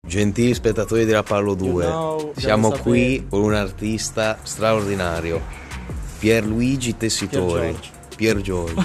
Gentili spettatori di Rapallo 2, siamo qui con un artista straordinario, Pierluigi Tessitori, Pier Giorgio.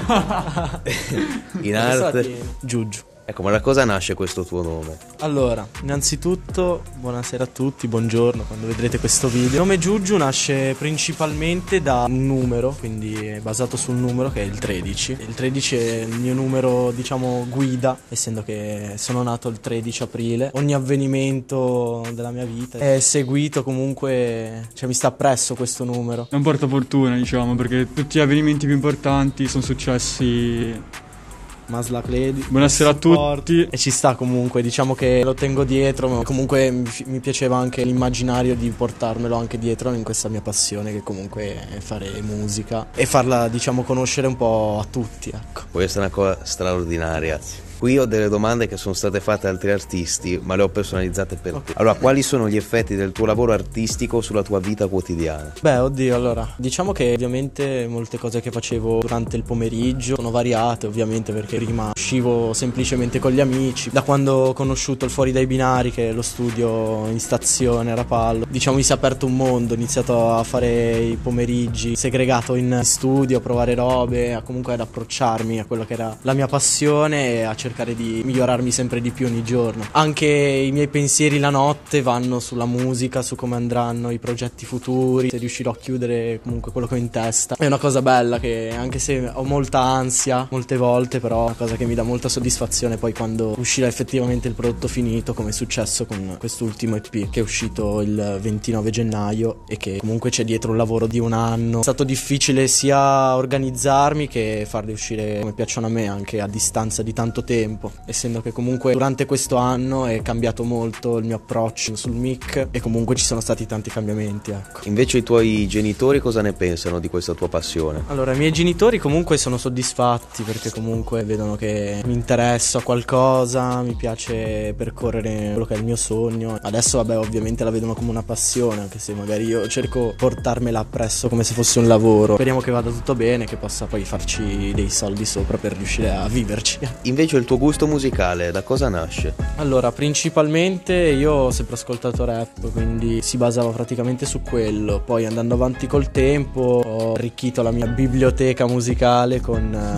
In arte Giugiu. Ecco, ma da cosa nasce questo tuo nome? Allora, innanzitutto, buonasera a tutti, buongiorno quando vedrete questo video. Il nome Giugiu nasce principalmente da un numero, quindi è basato sul numero che è il 13. Il 13 è il mio numero, diciamo, guida, essendo che sono nato il 13 aprile. Ogni avvenimento della mia vita è seguito comunque, cioè mi sta appresso questo numero. È un portafortuna, diciamo, perché tutti gli avvenimenti più importanti sono successi. Masla Cledi. Buonasera a tutti. E ci sta comunque, diciamo che lo tengo dietro, ma comunque mi piaceva anche l'immaginario di portarmelo anche dietro in questa mia passione, che comunque è fare musica e farla, diciamo, conoscere un po' a tutti, ecco. Questa è una cosa straordinaria. Qui ho delle domande che sono state fatte da altri artisti, ma le ho personalizzate per te. Allora, quali sono gli effetti del tuo lavoro artistico sulla tua vita quotidiana? Beh, oddio, allora, diciamo che ovviamente molte cose che facevo durante il pomeriggio sono variate, ovviamente, perché prima uscivo semplicemente con gli amici. Da quando ho conosciuto il Fuori dai Binari, che è lo studio in stazione a Rapallo, diciamo mi si è aperto un mondo, ho iniziato a fare i pomeriggi segregato in studio, a provare robe, comunque ad approcciarmi a quello che era la mia passione e a cercare di migliorarmi sempre di più ogni giorno. Anche i miei pensieri la notte vanno sulla musica, su come andranno i progetti futuri, se riuscirò a chiudere comunque quello che ho in testa. È una cosa bella che, anche se ho molta ansia molte volte, però è una cosa che mi dà molta soddisfazione poi quando uscirà effettivamente il prodotto finito, come è successo con quest'ultimo EP che è uscito il 29 gennaio e che comunque c'è dietro un lavoro di un anno. È stato difficile sia organizzarmi che farli uscire come piacciono a me, anche a distanza di tanto tempo, essendo che comunque durante questo anno è cambiato molto il mio approccio sul mic e comunque ci sono stati tanti cambiamenti, ecco. Invece i tuoi genitori cosa ne pensano di questa tua passione? Allora, i miei genitori comunque sono soddisfatti, perché comunque vedono che mi interesso a qualcosa, mi piace percorrere quello che è il mio sogno. Adesso vabbè, ovviamente la vedono come una passione, anche se magari io cerco portarmela appresso come se fosse un lavoro. Speriamo che vada tutto bene, che possa poi farci dei soldi sopra per riuscire a viverci. Invece il tuo gusto musicale da cosa nasce? Allora, principalmente io ho sempre ascoltato rap, quindi si basava praticamente su quello. Poi andando avanti col tempo ho arricchito la mia biblioteca musicale con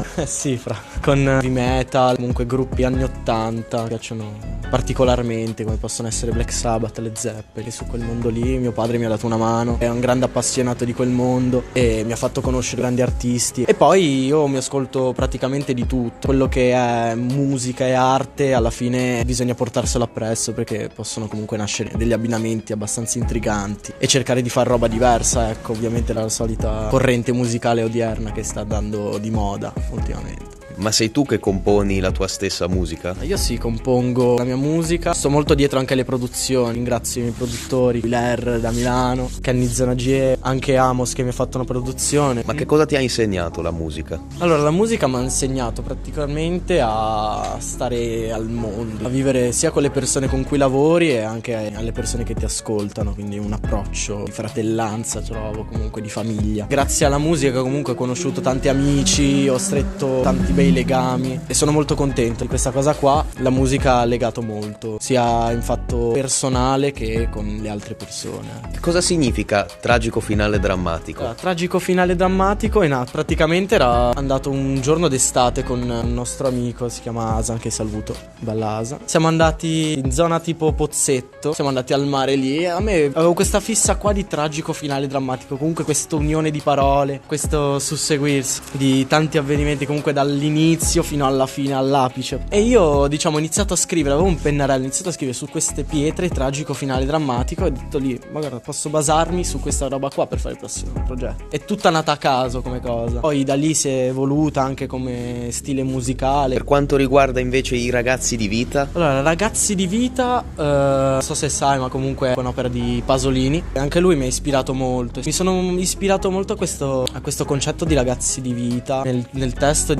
con heavy metal, comunque gruppi anni 80 mi piacciono particolarmente, come possono essere Black Sabbath, Led Zeppelin. Su quel mondo lì mio padre mi ha dato una mano, è un grande appassionato di quel mondo e mi ha fatto conoscere grandi artisti. E poi io mi ascolto praticamente di tutto, quello che è musica e arte alla fine bisogna portarselo appresso, perché possono comunque nascere degli abbinamenti abbastanza intriganti e cercare di fare roba diversa, ecco. Ovviamente la solita corrente musicale odierna che sta andando di moda ultimamente. Ma sei tu che componi la tua stessa musica? Io sì, compongo la mia musica, sto molto dietro anche alle produzioni, ringrazio i miei produttori, Hilaire da Milano, Kenny Zonagie, anche Amos che mi ha fatto una produzione. Ma che cosa ti ha insegnato la musica? Allora, la musica mi ha insegnato praticamente a stare al mondo, a vivere sia con le persone con cui lavori e anche alle persone che ti ascoltano, quindi un approccio di fratellanza, trovo, comunque di famiglia. Grazie alla musica comunque ho conosciuto tanti amici, ho stretto tanti bei legami e sono molto contento di questa cosa qua. La musica ha legato molto, sia in fatto personale che con le altre persone. Che cosa significa tragico finale drammatico? Tragico finale drammatico praticamente era andato un giorno d'estate con un nostro amico, si chiama Asa, che saluto, bella Asa. Siamo andati in zona tipo Pozzetto, siamo andati al mare lì e a me avevo questa fissa qua di tragico finale drammatico, comunque questa unione di parole, questo susseguirsi di tanti avvenimenti comunque dall'inizio fino alla fine, all'apice. E io, diciamo, ho iniziato a scrivere, avevo un pennarello, ho iniziato a scrivere su queste pietre tragico finale drammatico e ho detto lì, ma guarda, posso basarmi su questa roba qua per fare il prossimo progetto. È tutta nata a caso come cosa. Poi da lì si è evoluta anche come stile musicale. Per quanto riguarda invece i Ragazzi di Vita? Allora, Ragazzi di Vita, non so se sai, ma comunque è un'opera di Pasolini. Anche lui mi ha ispirato molto. Mi sono ispirato molto a questo concetto di ragazzi di vita. Nel testo dico comunque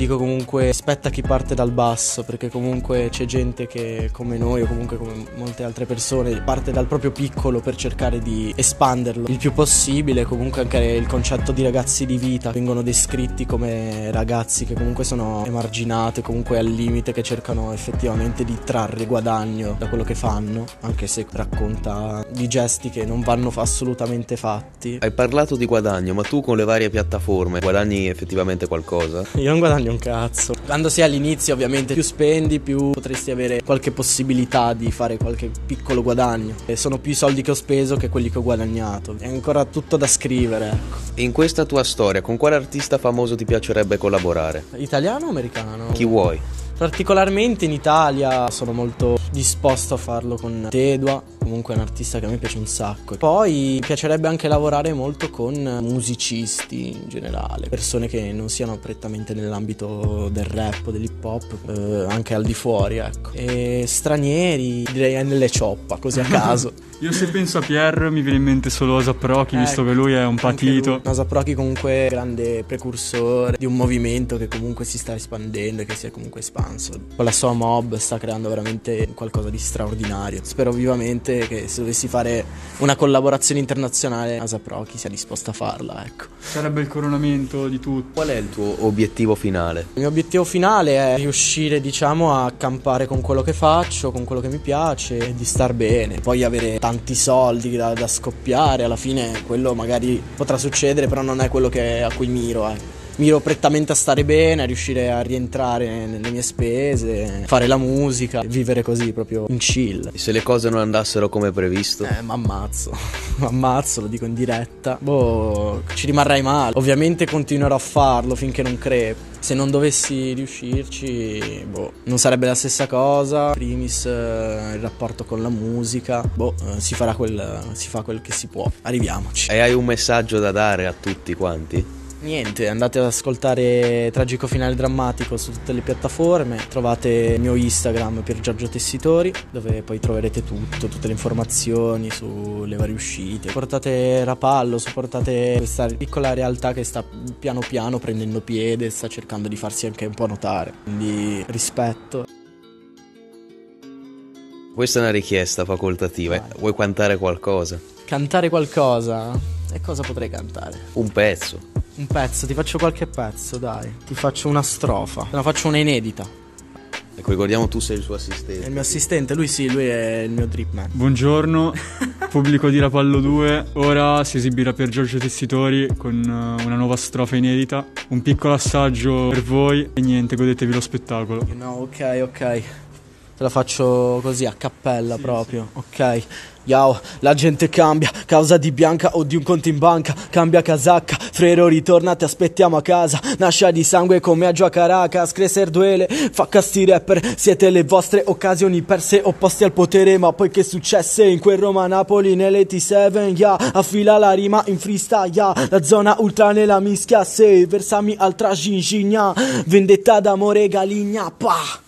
comunque rispetta chi parte dal basso, perché comunque c'è gente che come noi o comunque come molte altre persone parte dal proprio piccolo per cercare di espanderlo il più possibile. Comunque anche il concetto di ragazzi di vita vengono descritti come ragazzi che comunque sono emarginati, comunque al limite, che cercano effettivamente di trarre guadagno da quello che fanno, anche se racconta di gesti che non vanno assolutamente fatti. Hai parlato di guadagno, ma tu con le varie piattaforme guadagni effettivamente qualcosa? Io non guadagno un cazzo. Quando sei all'inizio ovviamente più spendi, più potresti avere qualche possibilità di fare qualche piccolo guadagno. E sono più i soldi che ho speso che quelli che ho guadagnato. È ancora tutto da scrivere, ecco. In questa tua storia, con quale artista famoso ti piacerebbe collaborare? Italiano o americano? Chi vuoi? Particolarmente in Italia sono molto disposto a farlo con Tedua, comunque è un artista che a me piace un sacco. Poi mi piacerebbe anche lavorare molto con musicisti in generale, persone che non siano prettamente nell'ambito del rap o dell'hip hop, anche al di fuori, ecco. E stranieri, direi nelle cioppa, così a caso. Io se penso a Pierre mi viene in mente solo A$AP Rocky, visto che lui è un patito. A$AP Rocky comunque è grande precursore di un movimento che comunque si sta espandendo e che si è comunque espanso. Con la sua mob sta creando veramente qualcosa di straordinario. Spero vivamente che se dovessi fare una collaborazione internazionale A$AP Rocky sia disposta a farla, ecco. Sarebbe il coronamento di tutto. Qual è il tuo obiettivo finale? Il mio obiettivo finale è riuscire, diciamo, a campare con quello che faccio, con quello che mi piace, e di star bene. Poi avere tanti soldi da scoppiare, alla fine quello magari potrà succedere, però non è quello a cui miro, Miro prettamente a stare bene, a riuscire a rientrare nelle mie spese, fare la musica, vivere così proprio in chill. E se le cose non andassero come previsto? M'ammazzo, lo dico in diretta. Ci rimarrei male. Ovviamente continuerò a farlo finché non crepo. Se non dovessi riuscirci, non sarebbe la stessa cosa. Primis il rapporto con la musica, si fa quel che si può. Arriviamoci. E hai un messaggio da dare a tutti quanti? Niente, andate ad ascoltare Tragico Finale Drammatico su tutte le piattaforme. Trovate il mio Instagram per Giorgio Tessitori, dove poi troverete tutte le informazioni sulle varie uscite. Supportate Rapallo, supportate questa piccola realtà che sta piano piano prendendo piede, sta cercando di farsi anche un po' notare. Quindi rispetto. Questa è una richiesta facoltativa. Vuoi cantare qualcosa? Cantare qualcosa? E cosa potrei cantare? Un pezzo. Un pezzo, ti faccio qualche pezzo, dai. Ti faccio una strofa. Te ne faccio una inedita. Ecco, ricordiamo, tu sei il suo assistente. È il mio assistente, lui è il mio drip man. Buongiorno, pubblico di Rapallo 2. Ora si esibirà per Giorgio Tessitori con una nuova strofa inedita. Un piccolo assaggio per voi e niente, godetevi lo spettacolo. Ok. Te la faccio così a cappella, sì, proprio, sì. Ok. Yao, la gente cambia, causa di Bianca o di un conto in banca. Cambia casacca, frero ritorna, ti aspettiamo a casa. Nascia di sangue come a Gio a Caracas. Crescer duele, fa casti rapper. Siete le vostre occasioni perse, opposti al potere. Ma poi che successe in quel Roma-Napoli nell'87, yeah. Affila la rima in freestyle, yeah. La zona ultra nella mischia, se versami altra gingigna. Vendetta d'amore galigna, pa.